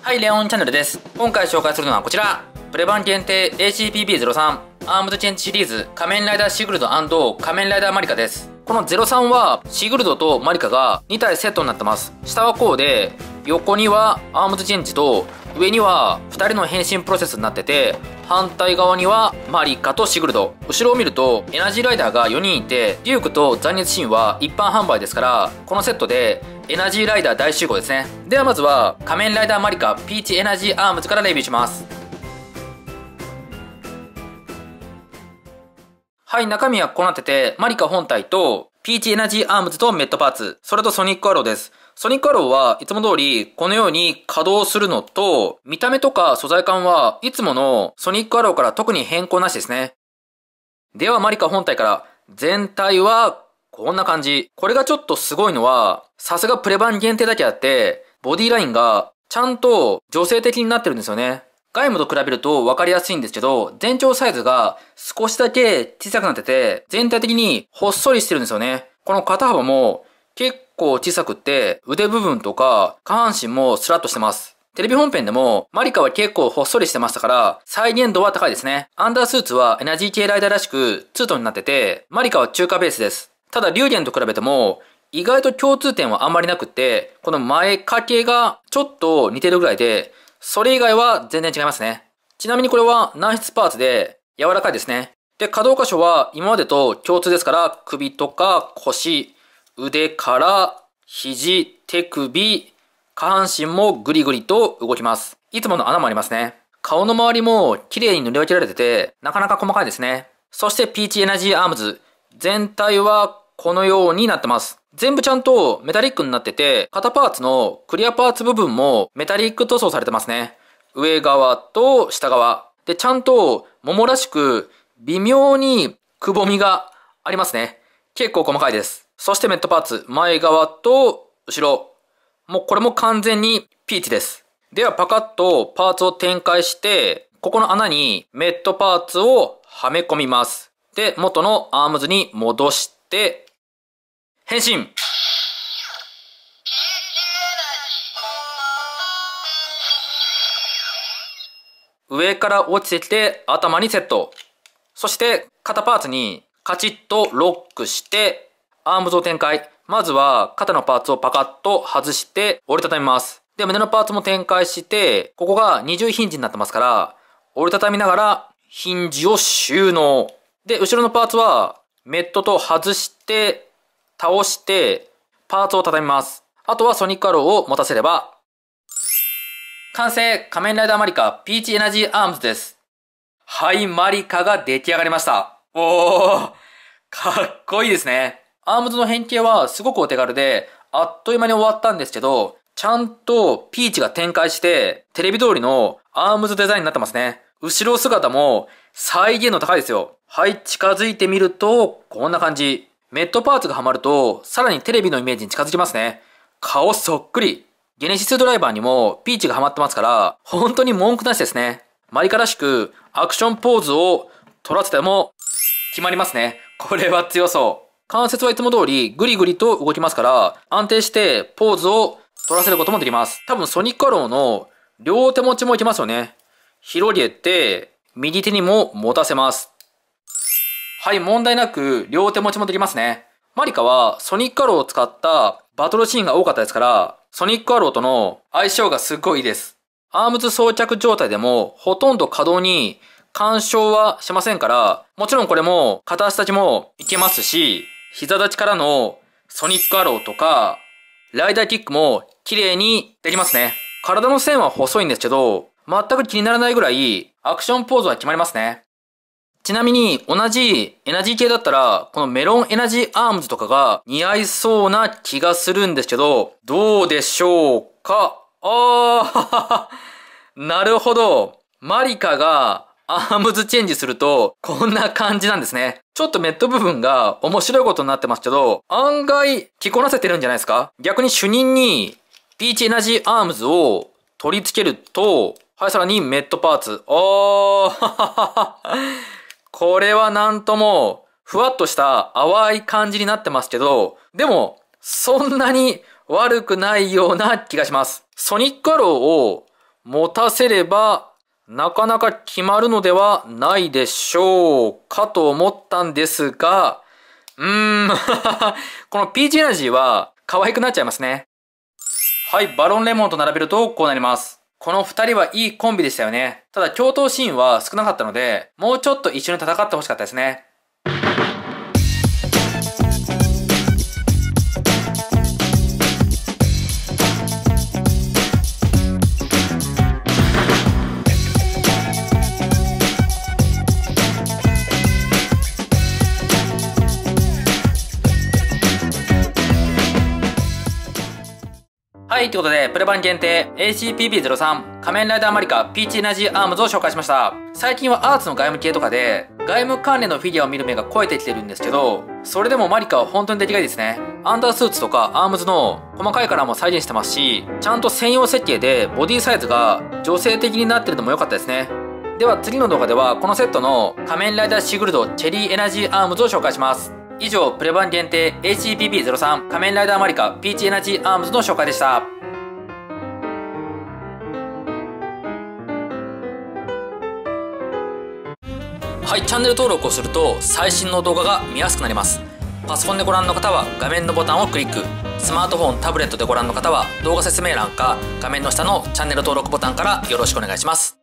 はい、レオンチャンネルです。今回紹介するのはこちら。プレ版限定 ACPB03 アームズチェンジシリーズ仮面ライダーシグルド&仮面ライダーマリカです。この03はシグルドとマリカが2体セットになってます。下はこうで、横にはアームズチェンジと上には2人の変身プロセスになってて、反対側にはマリカとシグルド、後ろを見るとエナジーライダーが4人いて、デュークと残熱シーンは一般販売ですから、このセットでエナジーライダー大集合ですね。ではまずは仮面ライダーマリカピーチエナジーアームズからレビューします。はい、中身はこうなってて、マリカ本体とピーチエナジーアームズとメットパーツ、それとソニックアローです。ソニックアローはいつも通りこのように稼働するのと、見た目とか素材感はいつものソニックアローから特に変更なしですね。ではマリカ本体から、全体はこんな感じ。これがちょっとすごいのは、さすがプレ版限定だけあって、ボディラインがちゃんと女性的になってるんですよね。外務と比べると分かりやすいんですけど、全長サイズが少しだけ小さくなってて、全体的にほっそりしてるんですよね。この肩幅も結構小さくって、腕部分とか下半身もスラッとしてます。テレビ本編でもマリカは結構ほっそりしてましたから、再現度は高いですね。アンダースーツはエナジー系ライダーらしくツートンになってて、マリカは中華ベースです。ただ、リュウゲンと比べても、意外と共通点はあんまりなくって、この前掛けがちょっと似てるぐらいで、それ以外は全然違いますね。ちなみにこれは軟質パーツで柔らかいですね。で、可動箇所は今までと共通ですから、首とか腰、腕から肘、手首、下半身もグリグリと動きます。いつもの穴もありますね。顔の周りも綺麗に塗り分けられてて、なかなか細かいですね。そしてピーチエナジーアームズ。全体はこのようになってます。全部ちゃんとメタリックになってて、肩パーツのクリアパーツ部分もメタリック塗装されてますね。上側と下側。で、ちゃんと桃らしく微妙にくぼみがありますね。結構細かいです。そしてメットパーツ、前側と後ろ。もうこれも完全にピーチです。ではパカッとパーツを展開して、ここの穴にメットパーツをはめ込みます。で、元のアームズに戻して、変身。上から落ちてきて頭にセット。そして肩パーツにカチッとロックしてアームズを展開。まずは肩のパーツをパカッと外して折りたたみます。で、胸のパーツも展開して、ここが二重ヒンジになってますから、折りたたみながらヒンジを収納。で、後ろのパーツはメットと外して倒してパーツを畳みます。あとはソニックアローを持たせれば完成。仮面ライダーマリカピーチエナジーアームズです。はい、マリカが出来上がりました。おー、かっこいいですね。アームズの変形はすごくお手軽であっという間に終わったんですけど、ちゃんとピーチが展開してテレビ通りのアームズデザインになってますね。後ろ姿も再現度高いですよ。はい、近づいてみるとこんな感じ。メットパーツがはまると、さらにテレビのイメージに近づきますね。顔そっくり。ゲネシスドライバーにもピーチがはまってますから、本当に文句なしですね。マリカらしくアクションポーズを取らせても決まりますね。これは強そう。関節はいつも通りグリグリと動きますから、安定してポーズを取らせることもできます。多分ソニックアローの両手持ちもいけますよね。広げて、右手にも持たせます。はい、問題なく両手持ちもできますね。マリカはソニックアローを使ったバトルシーンが多かったですから、ソニックアローとの相性がすっごいいいです。アームズ装着状態でもほとんど可動に干渉はしませんから、もちろんこれも片足立ちもいけますし、膝立ちからのソニックアローとか、ライダーキックも綺麗にできますね。体の線は細いんですけど、全く気にならないぐらいアクションポーズは決まりますね。ちなみに同じエナジー系だったら、このメロンエナジーアームズとかが似合いそうな気がするんですけど、どうでしょうか。なるほど。マリカがアームズチェンジすると、こんな感じなんですね。ちょっとメット部分が面白いことになってますけど、案外着こなせてるんじゃないですか。逆に主任にピーチエナジーアームズを取り付けると、はい、さらにメットパーツ。これはなんとも、ふわっとした淡い感じになってますけど、でも、そんなに悪くないような気がします。ソニックアローを持たせればなかなか決まるのではないでしょうかと思ったんですが、このピーチエナジーは可愛くなっちゃいますね。はい、バロンレモンと並べるとこうなります。この二人はいいコンビでしたよね。ただ共闘シーンは少なかったので、もうちょっと一緒に戦ってほしかったですね。はい、ということで、プレ版限定 ACPB03 仮面ライダーマリカピーチエナジーアームズを紹介しました。最近はアーツの外務系とかで、外務関連のフィギュアを見る目が超えてきてるんですけど、それでもマリカは本当に出来がいいですね。アンダースーツとかアームズの細かいカラーも再現してますし、ちゃんと専用設計でボディサイズが女性的になってるのも良かったですね。では次の動画ではこのセットの仮面ライダーシグルドチェリーエナジーアームズを紹介します。以上、プレ版限定 ACPB03 仮面ライダーマリカピーチエナジーアームズの紹介でした。はい、チャンネル登録をすると最新の動画が見やすくなります。パソコンでご覧の方は画面のボタンをクリック、スマートフォン、タブレットでご覧の方は動画説明欄か画面の下のチャンネル登録ボタンからよろしくお願いします。